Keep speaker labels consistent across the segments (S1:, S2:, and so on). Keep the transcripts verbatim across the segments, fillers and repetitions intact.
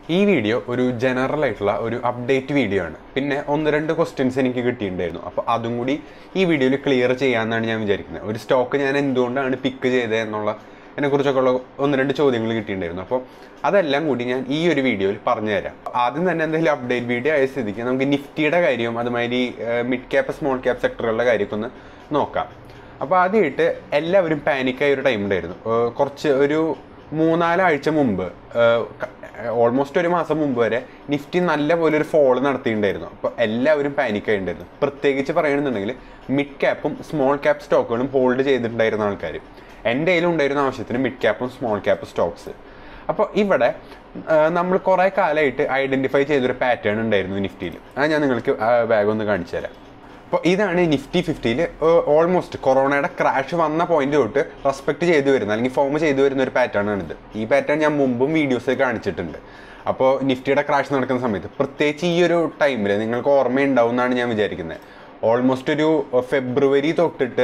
S1: ഈ വീഡിയോ ഒരു ജനറൽ ആയിട്ടുള്ള ഒരു അപ്ഡേറ്റ് വീഡിയോ ആണ്. പിന്നെ ഒന്ന് രണ്ട് ക്വസ്റ്റ്യൻസ് എനിക്ക് കിട്ടിയിട്ടുണ്ടായിരുന്നു. അപ്പോൾ അതും കൂടി ഈ വീഡിയോയിൽ ക്ലിയർ ചെയ്യാമെന്നാണ് ഞാൻ വിചാരിക്കുന്നത്. ഒരു സ്റ്റോക്ക് ഞാൻ എന്തുകൊണ്ടാണ് പിക്ക് ചെയ്തത് എന്നുള്ള അതിനെക്കുറിച്ചൊക്കെ ഉള്ള ഒന്ന് രണ്ട് ചോദ്യങ്ങൾ കിട്ടിയിട്ടുണ്ടായിരുന്നു. അപ്പോൾ അതെല്ലാം കൂടി ഞാൻ ഈ ഒരു വീഡിയോയിൽ പറഞ്ഞു തരാം. ആദ്യം തന്നെ എന്തെങ്കിലും അപ്ഡേറ്റ് വീഡിയോ ആയ സ്ഥിതിക്ക് നമുക്ക് നിഫ്റ്റിയുടെ കാര്യവും അതുമാതിരി മിഡ് ക്യാപ്പ് സ്മോൾ ക്യാപ്പ് സെക്ടറുകളുടെ കാര്യമൊക്കെ ഒന്ന് നോക്കാം. അപ്പോൾ ആദ്യമായിട്ട് എല്ലാവരും പാനിക്കായ ഒരു ടൈം ഉണ്ടായിരുന്നു. കുറച്ച് ഒരു മൂന്നാലാഴ്ച മുമ്പ്, ഓൾമോസ്റ്റ് ഒരു മാസം മുമ്പ് വരെ നിഫ്റ്റി നല്ല പോലെ ഒരു ഫോള് നടത്തിയിട്ടുണ്ടായിരുന്നു. അപ്പോൾ എല്ലാവരും പാനിക്കായിട്ടുണ്ടായിരുന്നു. പ്രത്യേകിച്ച് പറയുകയാണെന്നുണ്ടെങ്കിൽ മിഡ് ക്യാപ്പും സ്മോൾ ക്യാപ്പ് സ്റ്റോക്കുകളും ഹോൾഡ് ചെയ്തിട്ടുണ്ടായിരുന്ന ആൾക്കാർ. എൻ്റെ കയ്യിലും ഉണ്ടായിരുന്ന ആവശ്യത്തിന് മിഡ് ക്യാപ്പും സ്മോൾ ക്യാപ്പ് സ്റ്റോക്സ്. അപ്പോൾ ഇവിടെ നമ്മൾ കുറേ കാലമായിട്ട് ഐഡൻറ്റിഫൈ ചെയ്തൊരു പാറ്റേൺ ഉണ്ടായിരുന്നു നിഫ്റ്റിയിൽ. അത് ഞാൻ നിങ്ങൾക്ക് വേഗം ഒന്ന് കാണിച്ചു തരാം. അപ്പോൾ ഇതാണ് നിഫ്റ്റി ഫിഫ്റ്റിയിൽ ഓൾമോസ്റ്റ് കൊറോണയുടെ ക്രാഷ് വന്ന പോയിന്റ് തൊട്ട് റെസ്പെക്ട് ചെയ്തു വരുന്ന അല്ലെങ്കിൽ ഫോം ചെയ്തു വരുന്ന ഒരു പാറ്റേൺ ആണിത്. ഈ പാറ്റേൺ ഞാൻ മുമ്പും വീഡിയോസിൽ കാണിച്ചിട്ടുണ്ട്. അപ്പോൾ നിഫ്റ്റിയുടെ ക്രാഷ് നടക്കുന്ന സമയത്ത് പ്രത്യേകിച്ച് ഈ ഒരു ടൈമിൽ നിങ്ങൾക്ക് ഓർമ്മയുണ്ടാവും എന്നാണ് ഞാൻ വിചാരിക്കുന്നത്. ഓൾമോസ്റ്റ് ഒരു ഫെബ്രുവരി തൊട്ടിട്ട്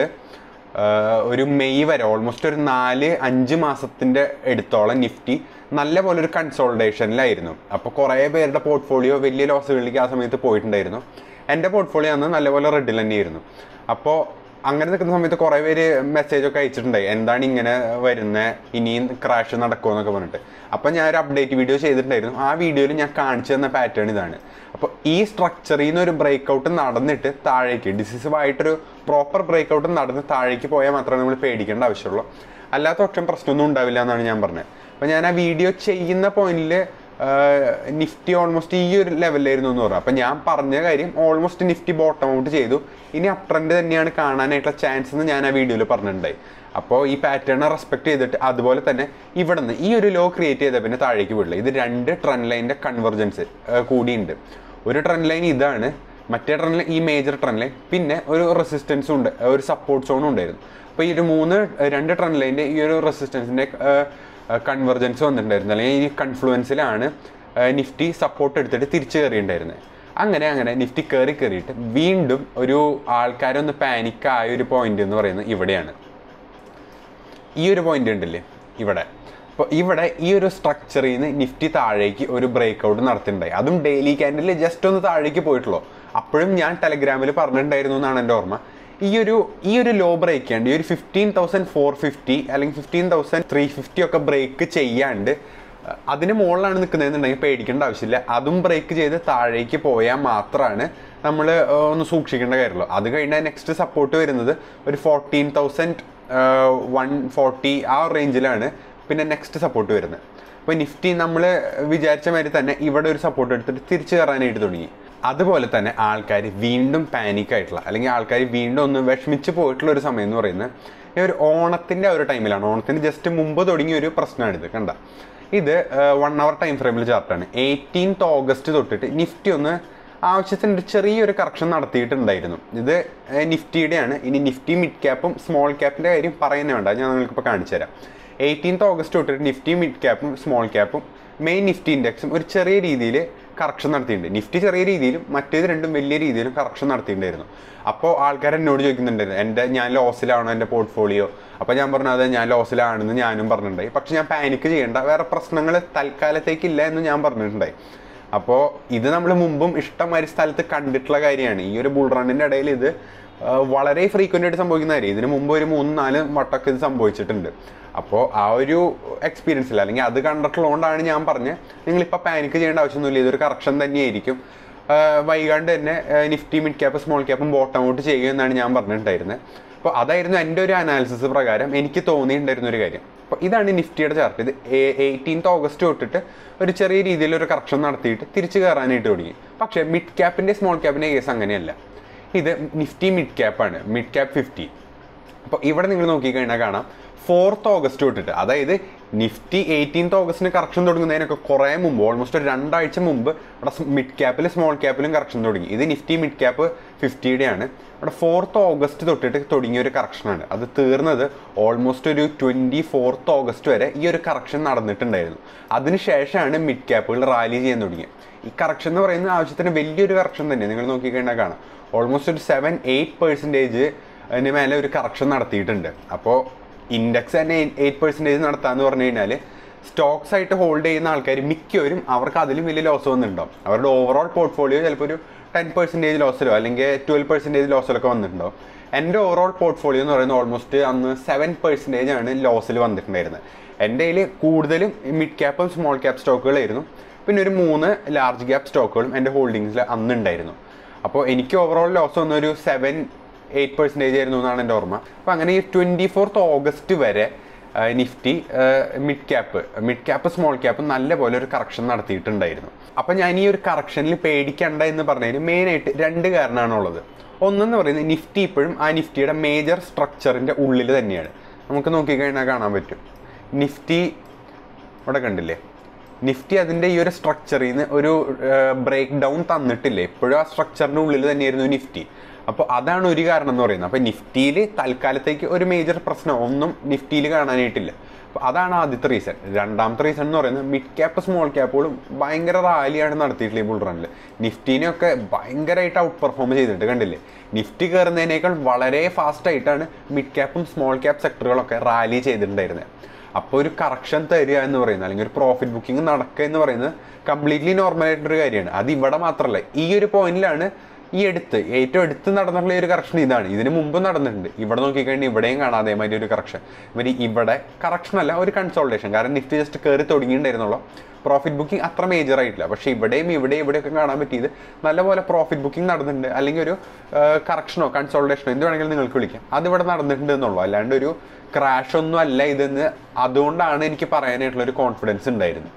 S1: ഒരു മെയ് വരെ ഓൾമോസ്റ്റ് ഒരു നാല് അഞ്ച് മാസത്തിൻ്റെ അടുത്തോളം നിഫ്റ്റി നല്ല പോലെ ഒരു കൺസോൾട്ടേഷനിലായിരുന്നു. അപ്പോൾ കുറേ പേരുടെ പോർട്ട്ഫോളിയോ വലിയ ലോസുകളിലേക്ക് ആ സമയത്ത് പോയിട്ടുണ്ടായിരുന്നു. എൻ്റെ പോർട്ട്ഫോളിയോ അന്ന് നല്ലപോലെ റെഡിൽ തന്നെയായിരുന്നു. അപ്പോൾ അങ്ങനെ നിൽക്കുന്ന സമയത്ത് കുറേ പേര് മെസ്സേജൊക്കെ അയച്ചിട്ടുണ്ടായി, എന്താണ് ഇങ്ങനെ വരുന്നത്, ഇനിയും ക്രാഷ് നടക്കുമോ എന്നൊക്കെ പറഞ്ഞിട്ട്. അപ്പോൾ ഞാൻ ഒരു അപ്ഡേറ്റ് വീഡിയോ ചെയ്തിട്ടുണ്ടായിരുന്നു. ആ വീഡിയോയിൽ ഞാൻ കാണിച്ചു തന്ന പാറ്റേൺ ഇതാണ്. അപ്പോൾ ഈ സ്ട്രക്ചറിൽ നിന്ന് ഒരു ബ്രേക്ക് ഔട്ട് നടന്നിട്ട് താഴേക്ക് ഡിസിസീവ് ആയിട്ടൊരു പ്രോപ്പർ ബ്രേക്ക് ഔട്ട് നടന്ന് താഴേക്ക് പോയാൽ മാത്രമേ നമ്മൾ പേടിക്കേണ്ട ആവശ്യമുള്ളൂ. അല്ലാത്ത പക്ഷം പ്രശ്നമൊന്നും ഉണ്ടാവില്ല എന്നാണ് ഞാൻ പറഞ്ഞത്. അപ്പോൾ ഞാൻ ആ വീഡിയോ ചെയ്യുന്ന പോയിന്റിൽ നിഫ്റ്റി ഓൾമോസ്റ്റ് ഈ ഒരു ലെവലിലായിരുന്നു എന്ന് പറഞ്ഞു. അപ്പം ഞാൻ പറഞ്ഞ കാര്യം ഓൾമോസ്റ്റ് നിഫ്റ്റി ബോട്ടം ഔട്ട് ചെയ്തു, ഇനി അപ് ട്രെൻഡ് തന്നെയാണ് കാണാനായിട്ടുള്ള ചാൻസ് എന്ന് ഞാൻ ആ വീഡിയോയിൽ പറഞ്ഞിട്ടുണ്ടായി. അപ്പോൾ ഈ പാറ്റേണെ റെസ്പെക്ട് ചെയ്തിട്ട് അതുപോലെ തന്നെ ഇവിടെ നിന്ന് ഈ ഒരു ലോ ക്രിയേറ്റ് ചെയ്ത പിന്നെ താഴേക്ക് വിടില്ല. ഇത് രണ്ട് ട്രെൻഡ് ലൈനിൻ്റെ കൺവെർജൻസ് കൂടിയുണ്ട്. ഒരു ട്രെൻഡ് ലൈൻ ഇതാണ്, മറ്റേ ട്രെൻഡ് ലൈൻ ഈ മേജർ ട്രെൻഡ് ലൈൻ, പിന്നെ ഒരു റെസിസ്റ്റൻസും ഉണ്ട്, ഒരു സപ്പോർട്ട് സോണും ഉണ്ടായിരുന്നു. അപ്പോൾ ഈ ഒരു മൂന്ന് രണ്ട് ട്രെൻഡ് ലൈൻ്റെ ഈ ഒരു റെസിസ്റ്റൻസിൻ്റെ കൺവെർജൻസ് വന്നിട്ടുണ്ടായിരുന്നു, അല്ലെങ്കിൽ ഈ കൺഫ്ലുവൻസിലാണ് നിഫ്റ്റി സപ്പോർട്ട് എടുത്തിട്ട് തിരിച്ചു കയറിയിട്ടുണ്ടായിരുന്നത്. അങ്ങനെ അങ്ങനെ നിഫ്റ്റി കയറി കയറിയിട്ട് വീണ്ടും ഒരു ആൾക്കാരൊന്ന് പാനിക്കായ ഒരു പോയിന്റ് എന്ന് പറയുന്നത് ഇവിടെയാണ്. ഈ ഒരു പോയിന്റ് ഉണ്ടല്ലേ ഇവിടെ. അപ്പോൾ ഇവിടെ ഈ ഒരു സ്ട്രക്ചറിൽ നിന്ന് നിഫ്റ്റി താഴേക്ക് ഒരു ബ്രേക്ക് ഔട്ട് നടത്തിയിട്ടുണ്ടായി. അതും ഡെയിലി ക്യാൻഡിൽ ജസ്റ്റ് ഒന്ന് താഴേക്ക് പോയിട്ടുള്ളൂ. അപ്പോഴും ഞാൻ ടെലഗ്രാമിൽ പറഞ്ഞിട്ടുണ്ടായിരുന്നു എന്നാണ് എൻ്റെ ഓർമ്മ. ഈ ഒരു ഈ ഒരു ലോ ബ്രേക്ക് ചെയ്യാണ്ട് ഈ ഒരു ഫിഫ്റ്റീൻ തൗസൻഡ് ഫോർ ഫിഫ്റ്റി അല്ലെങ്കിൽ ഫിഫ്റ്റീൻ തൗസൻഡ് ത്രീ ഫിഫ്റ്റി ഒക്കെ ബ്രേക്ക് ചെയ്യാണ്ട് അതിന് മുകളിലാണ് നിൽക്കുന്നതെന്നുണ്ടെങ്കിൽ പേടിക്കേണ്ട ആവശ്യമില്ല. അതും ബ്രേക്ക് ചെയ്ത് താഴേക്ക് പോയാൽ മാത്രമാണ് നമ്മൾ ഒന്ന് സൂക്ഷിക്കേണ്ട കാര്യമുള്ളൂ. അത് കഴിഞ്ഞാൽ നെക്സ്റ്റ് സപ്പോർട്ട് വരുന്നത് ഒരു ഫോർട്ടീൻ തൗസൻഡ് വൺ ഫോർട്ടി ആ റേഞ്ചിലാണ് പിന്നെ നെക്സ്റ്റ് സപ്പോർട്ട് വരുന്നത്. അപ്പോൾ നിഫ്റ്റി നമ്മൾ വിചാരിച്ച മാതിരി തന്നെ ഇവിടെ ഒരു സപ്പോർട്ട് എടുത്തിട്ട് തിരിച്ചു കയറാനായിട്ട് തുടങ്ങി. അതുപോലെ തന്നെ ആൾക്കാർ വീണ്ടും പാനിക്കായിട്ടുള്ള അല്ലെങ്കിൽ ആൾക്കാർ വീണ്ടും ഒന്ന് വിഷമിച്ച് പോയിട്ടുള്ള ഒരു സമയം എന്ന് പറയുന്നത് ഈ ഒരു ഓണത്തിൻ്റെ ഒരു ടൈമിലാണ്. ഓണത്തിന് ജസ്റ്റ് മുമ്പ് തുടങ്ങിയ ഒരു പ്രശ്നമാണിത്. കണ്ട, ഇത് വൺ അവർ ടൈം ഫ്രെയിമിൽ ചാർട്ടാണ്. എയ്റ്റീൻത്ത് ഓഗസ്റ്റ് തൊട്ടിട്ട് നിഫ്റ്റി ഒന്ന് ആവശ്യത്തിന് ഒരു ചെറിയൊരു കറക്ഷൻ നടത്തിയിട്ടുണ്ടായിരുന്നു. ഇത് നിഫ്റ്റിയുടെയാണ്. ഇനി നിഫ്റ്റി മിഡ് ക്യാപ്പും സ്മോൾ ക്യാപ്പിൻ്റെ കാര്യം പറയുന്നേ വേണ്ട, ഞാൻ നിങ്ങൾക്കിപ്പോൾ കാണിച്ചു തരാം. എയ്റ്റീൻത്ത് ഓഗസ്റ്റ് തൊട്ടിട്ട് നിഫ്റ്റി മിഡ് ക്യാപ്പും സ്മോൾ ക്യാപ്പും മെയിൻ നിഫ്റ്റി ഇൻഡെക്സും ഒരു ചെറിയ രീതിയിൽ കറക്ഷൻ നടത്തിയിട്ടുണ്ട്. നിഫ്റ്റി ചെറിയ രീതിയിലും മറ്റേത് രണ്ടും വലിയ രീതിയിലും കറക്ഷൻ നടത്തിയിട്ടുണ്ടായിരുന്നു. അപ്പോൾ ആൾക്കാർ എന്നോട് ചോദിക്കുന്നുണ്ടായിരുന്നു, എൻ്റെ ഞാൻ ലോസിലാണോ എൻ്റെ പോർട്ട്ഫോളിയോ. അപ്പോൾ ഞാൻ പറഞ്ഞു അതെ ഞാൻ ലോസിലാണെന്ന് ഞാനും പറഞ്ഞിട്ടുണ്ടായി. പക്ഷെ ഞാൻ പാനിക്ക് ചെയ്യേണ്ട, വേറെ പ്രശ്നങ്ങൾ തൽക്കാലത്തേക്കില്ല എന്ന് ഞാൻ പറഞ്ഞിട്ടുണ്ടായി. അപ്പോൾ ഇത് നമ്മൾ മുമ്പും ഇഷ്ടംമാതിരി സ്ഥലത്ത് കണ്ടിട്ടുള്ള കാര്യമാണ്. ഈ ഒരു ബുൾ റണ്ണിൻ്റെ ഇടയിൽ ഇത് വളരെ ഫ്രീക്വൻ്റ് ആയിട്ട് സംഭവിക്കുന്ന കാര്യം. ഇതിന് മുമ്പ് ഒരു മൂന്ന് നാല് വട്ടമൊക്കെ ഇത് സംഭവിച്ചിട്ടുണ്ട്. അപ്പോൾ ആ ഒരു എക്സ്പീരിയൻസിൽ അല്ലെങ്കിൽ അത് കണ്ടിട്ടുള്ളതുകൊണ്ടാണ് ഞാൻ പറഞ്ഞത് നിങ്ങളിപ്പോൾ പാനിക്ക് ചെയ്യേണ്ട ആവശ്യമൊന്നുമില്ല, ഇതൊരു കറക്ഷൻ തന്നെയായിരിക്കും. വൈകാണ്ട് തന്നെ നിഫ്റ്റി മിഡ് ക്യാപ്പ് സ്മോൾ ക്യാപ്പും ബോട്ടം ഔട്ട് ചെയ്യുമെന്നാണ് ഞാൻ പറഞ്ഞിട്ടുണ്ടായിരുന്നത്. അപ്പോൾ അതായിരുന്നു എൻ്റെ ഒരു അനാലിസിസ് പ്രകാരം എനിക്ക് തോന്നിയിട്ടുണ്ടായിരുന്ന ഒരു കാര്യം. അപ്പോൾ ഇതാണ് നിഫ്റ്റിയുടെ ചാർട്ട്. ഇത് എയ്റ്റീൻത്ത് ഓഗസ്റ്റ് തൊട്ടിട്ട് ഒരു ചെറിയ രീതിയിലൊരു കറക്ഷൻ നടത്തിയിട്ട് തിരിച്ചു കയറാനായിട്ട് തുടങ്ങി. പക്ഷേ മിഡ് ക്യാപ്പിൻ്റെ സ്മോൾ ക്യാപ്പിൻ്റെ കേസ് അങ്ങനെയല്ല. ഇത് നിഫ്റ്റി മിഡ് ക്യാപ്പാണ്, മിഡ് ക്യാപ്പ് ഫിഫ്റ്റി. അപ്പോൾ ഇവിടെ നിങ്ങൾ നോക്കിക്കഴിഞ്ഞാൽ കാണാം ഫോർത്ത് ഓഗസ്റ്റ് തൊട്ടിട്ട്, അതായത് നിഫ്റ്റി എയ്റ്റീൻത്ത് ഓഗസ്റ്റിന് കറക്ഷൻ തുടങ്ങുന്നതിനൊക്കെ കുറേ മുമ്പ് ഓൾമോസ്റ്റ് ഒരു രണ്ടാഴ്ച മുമ്പ് ഇവിടെ മിഡ് ക്യാപ്പിലും സ്മോൾ ക്യാപ്പിലും കറക്ഷൻ തുടങ്ങി. ഇത് നിഫ്റ്റി മിഡ് ക്യാപ്പ് ഫിഫ്റ്റിയുടെയാണ്. ഇവിടെ ഫോർത്ത് ഓഗസ്റ്റ് തൊട്ടിട്ട് തുടങ്ങിയ ഒരു കറക്ഷനാണ്. അത് തീർന്നത് ഓൾമോസ്റ്റ് ഒരു ട്വൻറ്റി ഫോർത്ത് ഓഗസ്റ്റ് വരെ ഈ ഒരു കറക്ഷൻ നടന്നിട്ടുണ്ടായിരുന്നു. അതിനുശേഷമാണ് മിഡ് ക്യാപ്പുകൾ റാലി ചെയ്യാൻ തുടങ്ങിയത്. ഈ കറക്ഷൻ എന്ന് പറയുന്നത് ആവശ്യത്തിന് വലിയൊരു കറക്ഷൻ തന്നെ. നിങ്ങൾ നോക്കിക്കഴിഞ്ഞാൽ കാണാം ഓൾമോസ്റ്റ് ഒരു സെവൻ എയ്റ്റ് പെർസെൻറ്റേജ് അതിന് മേലെ ഒരു കറക്ഷൻ നടത്തിയിട്ടുണ്ട്. അപ്പോൾ ഇൻഡെക്സ് തന്നെ എയ്റ്റ് പെർസെൻറ്റേജ് നടത്താമെന്ന് പറഞ്ഞു കഴിഞ്ഞാൽ സ്റ്റോക്സ് ആയിട്ട് ഹോൾഡ് ചെയ്യുന്ന ആൾക്കാർ മിക്കവരും അവർക്ക് അതിലും വലിയ ലോസ് വന്നിട്ടുണ്ടാവും. അവരുടെ ഓവറോൾ പോർട്ട്ഫോളിയോ ചിലപ്പോൾ ഒരു ടെൻ പെർസെൻറ്റേജ് ലോസിലോ അല്ലെങ്കിൽ ട്വൽവ് പെർസെൻറ്റേജ് ലോസിലൊക്കെ വന്നിട്ടുണ്ടാവും. എൻ്റെ ഓവറോൾ പോർട്ട്ഫോളിയോ എന്ന് പറയുന്നത് ഓൾമോസ്റ്റ് അന്ന് സെവൻ പെർസെൻറ്റേജ് ആണ് ലോസിൽ വന്നിട്ടുണ്ടായിരുന്നത്. എൻ്റെ കയ്യിൽ കൂടുതലും മിഡ് ക്യാപ്പും സ്മോൾ ക്യാപ്പ് സ്റ്റോക്കുകളായിരുന്നു. പിന്നെ ഒരു മൂന്ന് ലാർജ് ക്യാപ്പ് സ്റ്റോക്കുകളും എൻ്റെ ഹോൾഡിങ്സിൽ അന്ന് ഉണ്ടായിരുന്നു. അപ്പോൾ എനിക്ക് ഓവറോൾ ലോസ് വന്നൊരു സെവൻ എയ്റ്റ് പെർസെൻറ്റേജ് ആയിരുന്നു എന്നാണ് എൻ്റെ ഓർമ്മ. അപ്പോൾ അങ്ങനെ ഈ ട്വൻറ്റി ഫോർത്ത് ഓഗസ്റ്റ് വരെ Nifty mid cap mid cap small cap നല്ല പോലെ ഒരു കറക്ഷൻ നടത്തിയിട്ടുണ്ടായിരുന്നു. അപ്പം ഞാൻ ഈ ഒരു കറക്ഷനിൽ പേടിക്കണ്ട എന്ന് പറഞ്ഞതിന് മെയിനായിട്ട് രണ്ട് കാരണമാണുള്ളത്. ഒന്നെന്ന് പറയുന്നത് നിഫ്റ്റി ഇപ്പോഴും ആ നിഫ്റ്റിയുടെ മേജർ സ്ട്രക്ചറിൻ്റെ ഉള്ളിൽ തന്നെയാണ്. നമുക്ക് നോക്കിക്കഴിഞ്ഞാൽ കാണാൻ പറ്റും. നിഫ്റ്റി ഇവിടെ കണ്ടില്ലേ, നിഫ്റ്റി അതിൻ്റെ ഈ ഒരു സ്ട്രക്ചറിൽ നിന്ന് ഒരു ബ്രേക്ക് ഡൗൺ തന്നിട്ടില്ലേ, ഇപ്പോഴും ആ സ്ട്രക്ചറിൻ്റെ ഉള്ളിൽ തന്നെയായിരുന്നു നിഫ്റ്റി. അപ്പോൾ അതാണ് ഒരു കാരണം എന്ന് പറയുന്നത്. അപ്പോൾ നിഫ്റ്റിയിൽ തൽക്കാലത്തേക്ക് ഒരു മേജർ പ്രശ്നം ഒന്നും നിഫ്റ്റിയിൽ കാണാനായിട്ടില്ല. അപ്പോൾ അതാണ് ആദ്യത്തെ റീസൺ. രണ്ടാമത്തെ റീസൺ എന്ന് പറയുന്നത് മിഡ് ക്യാപ്പ് സ്മോൾ ക്യാപ്പുകളും ഭയങ്കര റാലിയാണ് നടത്തിയിട്ടില്ല ഈ ബുൾ റണ്ണിൽ. നിഫ്റ്റീനെയൊക്കെ ഭയങ്കരമായിട്ട് ഔട്ട് പെർഫോം ചെയ്തിട്ട് കണ്ടില്ലേ. നിഫ്റ്റി കയറുന്നതിനേക്കാൾ വളരെ ഫാസ്റ്റായിട്ടാണ് മിഡ് ക്യാപ്പും സ്മോൾ ക്യാപ്പ് സെക്ടറുകളൊക്കെ റാലി ചെയ്തിട്ടുണ്ടായിരുന്നത്. അപ്പോൾ ഒരു കറക്ഷൻ തരിക എന്ന് പറയുന്നത് അല്ലെങ്കിൽ ഒരു പ്രോഫിറ്റ് ബുക്കിംഗ് നടക്കുക എന്ന് പറയുന്നത് കംപ്ലീറ്റ്ലി നോർമലായിട്ടൊരു കാര്യമാണ്. അത് ഇവിടെ മാത്രമല്ല, ഈ ഒരു പോയിന്റിലാണ് ഈ എടുത്ത് ഏറ്റവും എടുത്ത് നടന്നിട്ടുള്ള ഒരു കറക്ഷൻ ഇതാണ്. ഇതിന് മുമ്പ് നടന്നിട്ടുണ്ട്. ഇവിടെ നോക്കിക്കഴിഞ്ഞാൽ ഇവിടെയും കാണാം അതേമാതിരി ഒരു കറക്ഷൻ. ഇവർ ഇവിടെ കറക്ഷൻ അല്ല, ഒരു കൺസോൾട്ടേഷൻ. കാരണം നിഫ്റ്റി ജസ്റ്റ് കയറി തുടങ്ങിയിട്ടുണ്ടായിരുന്നുള്ളൂ. പ്രോഫിറ്റ് ബുക്കിംഗ് അത്ര മേജർ ആയിട്ടില്ല. പക്ഷേ ഇവിടെയും ഇവിടെയും ഇവിടെയൊക്കെ കാണാൻ പറ്റിയത് നല്ലപോലെ പ്രോഫിറ്റ് ബുക്കിംഗ് നടന്നിട്ടുണ്ട്. അല്ലെങ്കിൽ ഒരു കറക്ഷനോ കൺസോൾട്ടേഷനോ എന്ത് വേണമെങ്കിലും നിങ്ങൾക്ക് വിളിക്കാം, അതിവിടെ നടന്നിട്ടുണ്ട് എന്നുള്ളൂ. അല്ലാണ്ട് ഒരു ക്രാഷ് ഒന്നും അല്ല ഇതെന്ന്. അതുകൊണ്ടാണ് എനിക്ക് പറയാനായിട്ടുള്ള ഒരു കോൺഫിഡൻസ് ഉണ്ടായിരുന്നു.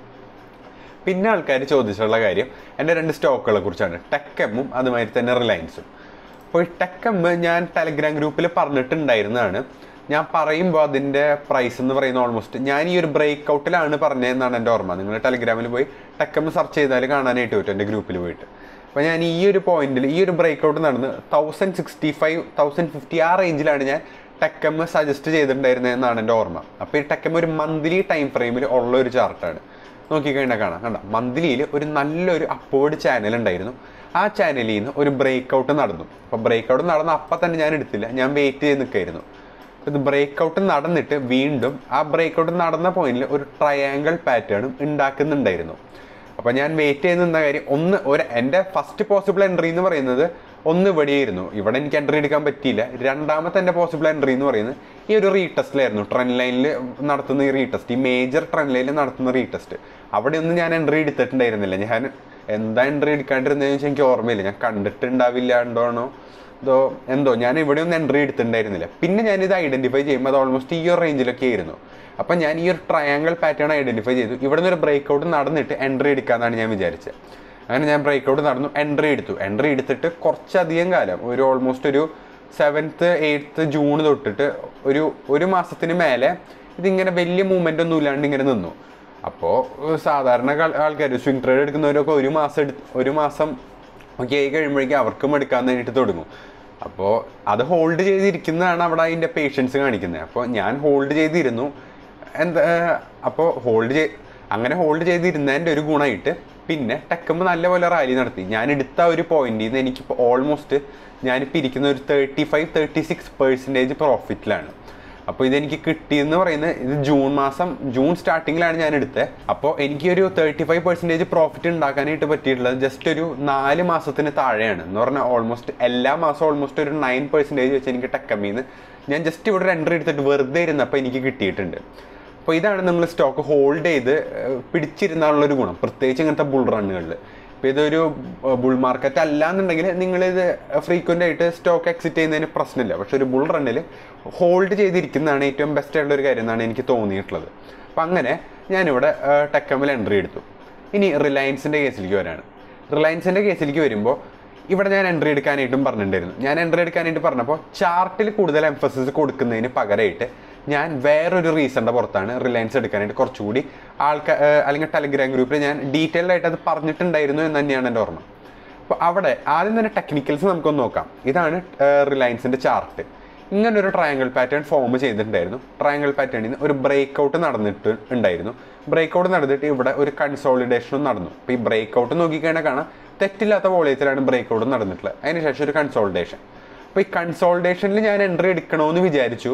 S1: പിന്നെ ആൾക്കാർ ചോദിച്ചിട്ടുള്ള കാര്യം എൻ്റെ രണ്ട് സ്റ്റോക്കുകളെ കുറിച്ചാണ്, ടെക്കെമ്മും അതുമാതിരി തന്നെ റിലയൻസും. അപ്പോൾ ഈ ടെക്കെമ്മ് ഞാൻ ടെലഗ്രാം ഗ്രൂപ്പിൽ പറഞ്ഞിട്ടുണ്ടായിരുന്നതാണ്. ഞാൻ പറയുമ്പോൾ അതിൻ്റെ പ്രൈസ് എന്ന് പറയുന്നത് ഓൾമോസ്റ്റ് ഞാൻ ഈ ഒരു ബ്രേക്ക് ഔട്ടിലാണ് പറഞ്ഞതെന്നാണ് എൻ്റെ ഓർമ്മ. നിങ്ങൾ ടെലഗ്രാമിൽ പോയി ടെക്കെമ്മ് സെർച്ച് ചെയ്താൽ കാണാനായിട്ട് പറ്റും എൻ്റെ ഗ്രൂപ്പിൽ പോയിട്ട്. അപ്പോൾ ഞാൻ ഈ ഒരു പോയിന്റിൽ ഈ ഒരു ബ്രേക്ക് ഔട്ട് നടന്ന് thousand sixty five thousand fifty ആ റേഞ്ചിലാണ് ഞാൻ ടെക്കെമ്മ് സജസ്റ്റ് ചെയ്തിട്ടുണ്ടായിരുന്നതെന്നാണ് എൻ്റെ ഓർമ്മ. അപ്പോൾ ഈ ടെക്കെമ്മ് ഒരു മന്ത്ലി ടൈം ഫ്രെയിമിൽ ഉള്ള ഒരു ചാർട്ടാണ്. നോക്കിക്കഴിഞ്ഞാൽ കാണാം, കണ്ട മന്ത്ലിയിൽ ഒരു നല്ലൊരു അപ്വേർഡ് ചാനൽ ഉണ്ടായിരുന്നു. ആ ചാനലിൽ നിന്ന് ഒരു ബ്രേക്ക് ഔട്ട് നടന്നു. അപ്പോൾ ബ്രേക്ക് ഔട്ട് നടന്ന അപ്പം തന്നെ ഞാൻ എടുത്തില്ല, ഞാൻ വെയിറ്റ് ചെയ്ത് നിൽക്കായിരുന്നു. ഇത് ബ്രേക്ക് ഔട്ട് നടന്നിട്ട് വീണ്ടും ആ ബ്രേക്ക് ഔട്ട് നടന്ന പോയിന്റിൽ ഒരു ട്രയാങ്കിൾ പാറ്റേണും ഉണ്ടാക്കുന്നുണ്ടായിരുന്നു. അപ്പോൾ ഞാൻ വെയിറ്റ് ചെയ്ത് നിന്ന കാര്യം ഒന്ന് ഒരു എൻ്റെ ഫസ്റ്റ് പോസിബിൾ എൻട്രി എന്ന് പറയുന്നത് ഒന്ന് ഇവിടെയായിരുന്നു. ഇവിടെ എനിക്ക് എൻട്രി എടുക്കാൻ പറ്റിയില്ല. രണ്ടാമത്തെ എൻ്റെ പോസിബിൾ എൻട്രി എന്ന് പറയുന്നത് ഈ ഒരു റീടെസ്റ്റിലായിരുന്നു. ട്രെൻഡ് ലൈനിൽ നടത്തുന്ന ഈ റീടെസ്റ്റ്, ഈ മേജർ ട്രെൻഡ് ലൈനിൽ നടത്തുന്ന റീടെസ്റ്റ്, അവിടെ ഒന്നും ഞാൻ എൻട്രി എടുത്തിട്ടുണ്ടായിരുന്നില്ല. ഞാൻ എന്താ എൻട്രി എടുക്കാണ്ടിരുന്നതെന്ന് വെച്ചാൽ എനിക്ക് ഓർമ്മയില്ല. ഞാൻ കണ്ടിട്ടുണ്ടാവില്ല ഉണ്ടോണോ ഇതോ എന്തോ ഞാൻ ഇവിടെ ഒന്നും എൻട്രി എടുത്തിട്ടുണ്ടായിരുന്നില്ല. പിന്നെ ഞാനിത് ഐഡൻറ്റിഫൈ ചെയ്യുമ്പോൾ അത് ഓൾമോസ്റ്റ് ഈ ഒരു റേഞ്ചിലൊക്കെ ആയിരുന്നു. അപ്പം ഞാൻ ഈ ഒരു ട്രയാങ്കിൾ പാറ്റേൺ ഐഡൻറ്റിഫൈ ചെയ്തു. ഇവിടെ നിന്ന് ഒരു ബ്രേക്ക് ഔട്ട് നടന്നിട്ട് എൻട്രി എടുക്കാമെന്നാണ് ഞാൻ വിചാരിച്ചത്. അങ്ങനെ ഞാൻ ബ്രേക്ക് ഔട്ട് നടന്നു, എൻട്രി എടുത്തു. എൻട്രി എടുത്തിട്ട് കുറച്ചധികം കാലം, ഒരു ഓൾമോസ്റ്റ് ഒരു സെവൻത്ത് എയ്ത്ത് ജൂൺ തൊട്ടിട്ട് ഒരു ഒരു മാസത്തിന് മേലെ ഇതിങ്ങനെ വലിയ മൂവ്മെൻ്റ് ഒന്നും ഇല്ലാണ്ട് ഇങ്ങനെ നിന്നു. അപ്പോൾ സാധാരണ ആൾക്കാർ സ്വിംഗ് ട്രേഡ് എടുക്കുന്നവരൊക്കെ ഒരു മാസം എടുത്ത് ഒരു മാസം ഒക്കെ ആയി കഴിയുമ്പോഴേക്കും അവർക്കും എടുക്കാൻ വേണ്ടിയിട്ട് തുടങ്ങും. അപ്പോൾ അത് ഹോൾഡ് ചെയ്തിരിക്കുന്നതാണ് അവിടെ അതിൻ്റെ പേഷ്യൻസ് കാണിക്കുന്നത്. അപ്പോൾ ഞാൻ ഹോൾഡ് ചെയ്തിരുന്നു. എന്താ അപ്പോൾ ഹോൾഡ് ചെയ് അങ്ങനെ ഹോൾഡ് ചെയ്തിരുന്നതിൻ്റെ ഒരു ഗുണമായിട്ട് പിന്നെ ടെക്കെമ്മ് നല്ലപോലെ റാലി നടത്തി. ഞാൻ എടുത്ത ഒരു പോയിന്റിൽ നിന്ന് എനിക്കിപ്പോൾ ഓൾമോസ്റ്റ് ഞാനിപ്പോൾ ഇരിക്കുന്ന ഒരു thirty five thirty six percentage പ്രോഫിറ്റിലാണ്. അപ്പോൾ ഇതെനിക്ക് കിട്ടിയെന്ന് പറയുന്നത് ഇത് ജൂൺ മാസം ജൂൺ സ്റ്റാർട്ടിങ്ങിലാണ് ഞാൻ എടുത്തത്. അപ്പോൾ എനിക്കൊരു തേർട്ടി ഫൈവ് പെർസെൻറ്റേജ് പ്രോഫിറ്റ് ഉണ്ടാക്കാനായിട്ട് പറ്റിയിട്ടുള്ളത് ജസ്റ്റ് ഒരു നാല് മാസത്തിന് താഴെയാണ്. എന്ന് പറഞ്ഞാൽ ഓൾമോസ്റ്റ് എല്ലാ മാസവും ഓൾമോസ്റ്റ് ഒരു നയൻ പെർസെൻറ്റേജ് വെച്ച് എനിക്ക് ടെക്കെമ്മിന്ന് ഞാൻ ജസ്റ്റ് ഇവിടെ ഒരു എൻട്രി എടുത്തിട്ട് വെറുതെ ഇരുന്നപ്പോൾ എനിക്ക് കിട്ടിയിട്ടുണ്ട്. അപ്പോൾ ഇതാണ് നിങ്ങൾ സ്റ്റോക്ക് ഹോൾഡ് ചെയ്ത് പിടിച്ചിരുന്നാലുള്ളൊരു ഗുണം, പ്രത്യേകിച്ച് ഇങ്ങനത്തെ ബുൾ റണ്ണുകളിൽ. ഇപ്പോൾ ഇതൊരു ബുൾ മാർക്കറ്റ് അല്ല എന്നുണ്ടെങ്കിൽ നിങ്ങളിത് ഫ്രീക്വൻ്റ് ആയിട്ട് സ്റ്റോക്ക് എക്സിറ്റ് ചെയ്യുന്നതിന് പ്രശ്നമില്ല. പക്ഷെ ഒരു ബുൾ റണ്ണിൽ ഹോൾഡ് ചെയ്തിരിക്കുന്നതാണ് ഏറ്റവും ബെസ്റ്റ് ആയിട്ടുള്ള ഒരു കാര്യം എന്നാണ് എനിക്ക് തോന്നിയിട്ടുള്ളത്. അപ്പം അങ്ങനെ ഞാനിവിടെ ടെക്കെമ്മിൽ എൻട്രി എടുത്തു. ഇനി റിലയൻസിൻ്റെ കേസിലേക്ക് വരാണ്. റിലയൻസിൻ്റെ കേസിലേക്ക് വരുമ്പോൾ ഇവിടെ ഞാൻ എൻട്രി എടുക്കാനായിട്ടും പറഞ്ഞിട്ടുണ്ടായിരുന്നു. ഞാൻ എൻട്രി എടുക്കാനായിട്ട് പറഞ്ഞപ്പോൾ ചാർട്ടിൽ കൂടുതൽ എംഫസിസ് കൊടുക്കുന്നതിന് പകരമായിട്ട് ഞാൻ വേറൊരു റീസണിൻ്റെ പുറത്താണ് റിലയൻസ് എടുക്കാനായിട്ട് കുറച്ചുകൂടി ആൾക്കാർ അല്ലെങ്കിൽ ടെലഗ്രാം ഗ്രൂപ്പിൽ ഞാൻ ഡീറ്റെയിൽഡ് ആയിട്ട് അത് പറഞ്ഞിട്ടുണ്ടായിരുന്നു എന്ന് തന്നെയാണ് എൻ്റെ ഓർമ്മ. അപ്പോൾ അവിടെ ആദ്യം തന്നെ ടെക്നിക്കൽസ് നമുക്കൊന്ന് നോക്കാം. ഇതാണ് റിലയൻസിൻ്റെ ചാർട്ട്. ഇങ്ങനൊരു ട്രയാങ്കിൾ പാറ്റേൺ ഫോം ചെയ്തിട്ടുണ്ടായിരുന്നു. ട്രയാങ്കിൾ പാറ്റേണിൽ നിന്ന് ഒരു ബ്രേക്ക് ഔട്ട് നടന്നിട്ട് ഉണ്ടായിരുന്നു. ബ്രേക്ക് ഔട്ട് നടന്നിട്ട് ഇവിടെ ഒരു കൺസോളിഡേഷനും നടന്നു. അപ്പോൾ ഈ ബ്രേക്ക് ഔട്ട് നോക്കിക്കഴിഞ്ഞാൽ കാണാം തെറ്റില്ലാത്ത വോളിയത്തിലാണ് ബ്രേക്ക് ഔട്ട് നടന്നിട്ടുള്ളത്. അതിനുശേഷം ഒരു കൺസോളിഡേഷൻ. അപ്പോൾ ഈ കൺസോളിഡേഷനിൽ ഞാൻ എൻട്രി എടുക്കണമെന്ന് വിചാരിച്ചു.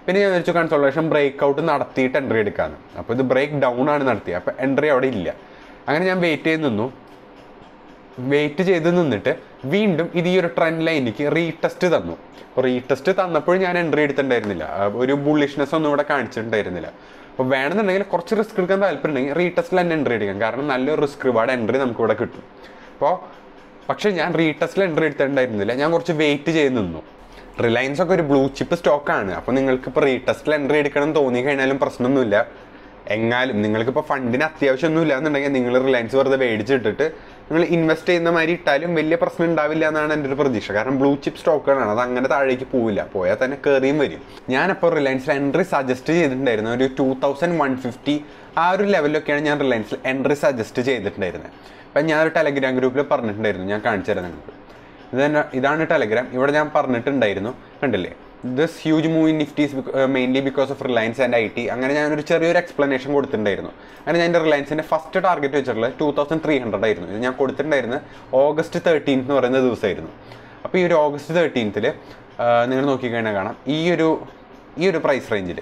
S1: പിന്നെ ഞാൻ വിചാരിച്ചു കൺസോൾട്ടേഷൻ ബ്രേക്ക് ഔട്ട് നടത്തിയിട്ട് എൻട്രി എടുക്കാമെന്ന്. അപ്പോൾ ഇത് ബ്രേക്ക് ഡൗൺ ആണ് നടത്തിയത്, അപ്പോൾ എൻട്രി അവിടെ ഇല്ല. അങ്ങനെ ഞാൻ വെയിറ്റ് ചെയ്ത് നിന്നു. വെയിറ്റ് ചെയ്ത് നിന്നിട്ട് വീണ്ടും ഇത് ഈ ഒരു ട്രെൻഡ് ലൈനിലേക്ക് റീടെസ്റ്റ് തന്നു. അപ്പോൾ റീടെസ്റ്റ് തന്നപ്പോഴും ഞാൻ എൻട്രി എടുത്തിട്ടുണ്ടായിരുന്നില്ല, ഒരു ബുള്ളിഷ്നെസ് ഒന്നും ഇവിടെ കാണിച്ചിട്ടുണ്ടായിരുന്നില്ല. അപ്പോൾ വേണമെന്നുണ്ടെങ്കിൽ കുറച്ച് റിസ്ക് എടുക്കാൻ താല്പര്യം ഉണ്ടെങ്കിൽ റീടെസ്റ്റിൽ തന്നെ എൻട്രി എടുക്കാം, കാരണം നല്ലൊരു റിസ്ക് റിവാർഡ് എൻട്രി നമുക്ക് ഇവിടെ കിട്ടും. അപ്പോൾ പക്ഷേ ഞാൻ റീടെസ്റ്റിൽ എൻട്രി എടുത്തിട്ടുണ്ടായിരുന്നില്ല, ഞാൻ കുറച്ച് വെയിറ്റ് ചെയ്ത് നിന്നു. റിലയൻസ് ഒക്കെ ഒരു ബ്ലൂ ചിപ്പ് സ്റ്റോക്കാണ്. അപ്പോൾ നിങ്ങൾക്ക് ഇപ്പോൾ റീടെസ്റ്റിൽ എൻട്രി എടുക്കണം എന്ന് തോന്നി കഴിഞ്ഞാലും പ്രശ്നമൊന്നുമില്ല. എങ്ങാലും നിങ്ങൾക്കിപ്പോൾ ഫണ്ടിന് അത്യാവശ്യമൊന്നുമില്ല എന്നുണ്ടെങ്കിൽ നിങ്ങൾ റിലയൻസ് വെറുതെ മേടിച്ചിട്ടിട്ട് നിങ്ങൾ ഇൻവെസ്റ്റ് ചെയ്യുന്ന മാതിരി ഇട്ടാലും വലിയ പ്രശ്നം ഉണ്ടാവില്ല എന്നാണ് എൻ്റെ ഒരു പ്രതീക്ഷ. കാരണം ബ്ലൂ ചിപ്പ് സ്റ്റോക്കുകളാണ്, അത് അങ്ങനെ താഴേക്ക് പോവില്ല, പോയാൽ തന്നെ കയറിയും വരും. ഞാനപ്പോൾ റിലയൻസിൽ എൻട്രി സജസ്റ്റ് ചെയ്തിട്ടുണ്ടായിരുന്നു ഒരു ടു തൗസൻഡ് വൺ ഫിഫ്റ്റി ആ ഒരു ലെവലിലൊക്കെയാണ് ഞാൻ റിലയൻസിൽ എൻട്രി സജസ്റ്റ് ചെയ്തിട്ടുണ്ടായിരുന്നത്. അപ്പം ഞാനൊരു ടെലഗ്രാം ഗ്രൂപ്പിൽ പറഞ്ഞിട്ടുണ്ടായിരുന്നു, ഞാൻ കാണിച്ചു തരാം നിങ്ങൾക്ക്. ഇത് തന്നെ ഇതാണ് ടെലഗ്രാം. ഇവിടെ ഞാൻ പറഞ്ഞിട്ടുണ്ടായിരുന്നു, കണ്ടില്ലേ, this huge move in Nifty is mainly because of Reliance and I T. അങ്ങനെ ഞാനൊരു ചെറിയൊരു എക്സ്പ്ലനേഷൻ കൊടുത്തിട്ടുണ്ടായിരുന്നു. അങ്ങനെ ഞാൻ എൻ്റെ റിലയൻസിൻ്റെ ഫസ്റ്റ് ടാർഗറ്റ് വെച്ചിട്ടുള്ളത് ടു തൗസൻഡ് ത്രീ ഹൺഡ്രഡ് ആയിരുന്നു. ഇത് ഞാൻ കൊടുത്തിട്ടുണ്ടായിരുന്നത് ഓഗസ്റ്റ് തേർട്ടീൻത്ത് എന്ന് പറയുന്ന ദിവസമായിരുന്നു. അപ്പോൾ ഈ ഒരു ഓഗസ്റ്റ് തേർട്ടീൻത്തിൽ നിങ്ങൾ നോക്കിക്കഴിഞ്ഞാൽ കാണാം, ഈ ഒരു ഈ ഒരു പ്രൈസ് റേഞ്ചിൽ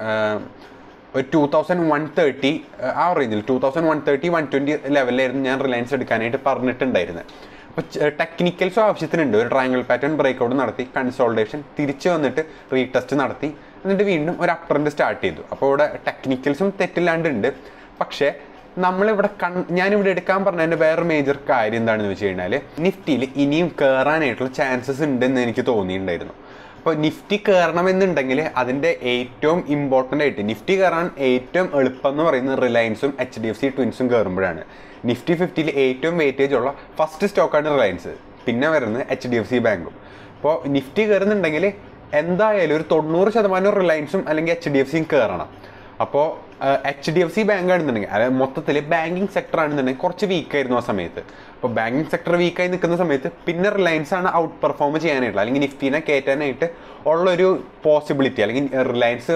S1: ഒരു ടു തൗസൻഡ് വൺ തേർട്ടി ആ റേഞ്ചിൽ two thousand one thirty one twenty ലെവലിലായിരുന്നു ഞാൻ റിലയൻസ് എടുക്കാനായിട്ട് പറഞ്ഞിട്ടുണ്ടായിരുന്നത്. അപ്പോൾ ടെക്നിക്കൽസും ആവശ്യത്തിനുണ്ട്. ഒരു ട്രയാങ്കിൾ പാറ്റേൺ ബ്രേക്ക് ഔട്ട് നടത്തി, കൺസോൾട്ടേഷൻ, തിരിച്ച് വന്നിട്ട് റീടെസ്റ്റ് നടത്തി, എന്നിട്ട് വീണ്ടും ഒരു അപ് ട്രെൻഡ് സ്റ്റാർട്ട് ചെയ്തു. അപ്പോൾ ഇവിടെ ടെക്നിക്കൽസും തെറ്റില്ലാണ്ടുണ്ട്. പക്ഷേ നമ്മളിവിടെ കൺ ഞാനിവിടെ എടുക്കാൻ പറഞ്ഞതിൻ്റെ വേറെ മേജർ കാര്യം എന്താണെന്ന് വെച്ച് കഴിഞ്ഞാൽ നിഫ്റ്റിയിൽ ഇനിയും കയറാനായിട്ടുള്ള ചാൻസസ് ഉണ്ടെന്ന് എനിക്ക് തോന്നിയിട്ടുണ്ടായിരുന്നു. അപ്പോൾ നിഫ്റ്റി കയറണമെന്നുണ്ടെങ്കിൽ അതിൻ്റെ ഏറ്റവും ഇമ്പോർട്ടൻ്റ് ആയിട്ട് നിഫ്റ്റി കയറാൻ ഏറ്റവും എളുപ്പം എന്ന് പറയുന്നത് റിലയൻസും എച്ച് ഡി എഫ് സി ട്വിൻസും കയറുമ്പോഴാണ്. നിഫ്റ്റി ഫിഫ്റ്റിയിൽ ഏറ്റവും വെയിറ്റേജ് ഉള്ള ഫസ്റ്റ് സ്റ്റോക്കാണ് റിലയൻസ്, പിന്നെ വരുന്നത് എച്ച് ഡി എഫ് സി ബാങ്കും. അപ്പോൾ നിഫ്റ്റി കയറുന്നുണ്ടെങ്കിൽ എന്തായാലും ഒരു തൊണ്ണൂറ് ശതമാനം റിലയൻസും അല്ലെങ്കിൽ എച്ച് ഡി എഫ് സിയും കയറണം. അപ്പോൾ H D F C bank ആണെന്നുണ്ടെങ്കിൽ അതായത് മൊത്തത്തിൽ ബാങ്കിങ് സെക്ടർ ആണെന്നുണ്ടെങ്കിൽ കുറച്ച് വീക്കായിരുന്നു ആ സമയത്ത്. അപ്പോൾ ബാങ്കിങ് സെക്ടർ വീക്കായി നിൽക്കുന്ന സമയത്ത് പിന്നെ റിലയൻസ് ആണ് ഔട്ട് പെർഫോം ചെയ്യാനായിട്ടുള്ള അല്ലെങ്കിൽ നിഫ്റ്റീനെ കയറ്റാനായിട്ട് ഉള്ളൊരു പോസിബിലിറ്റി, അല്ലെങ്കിൽ റിലയൻസ്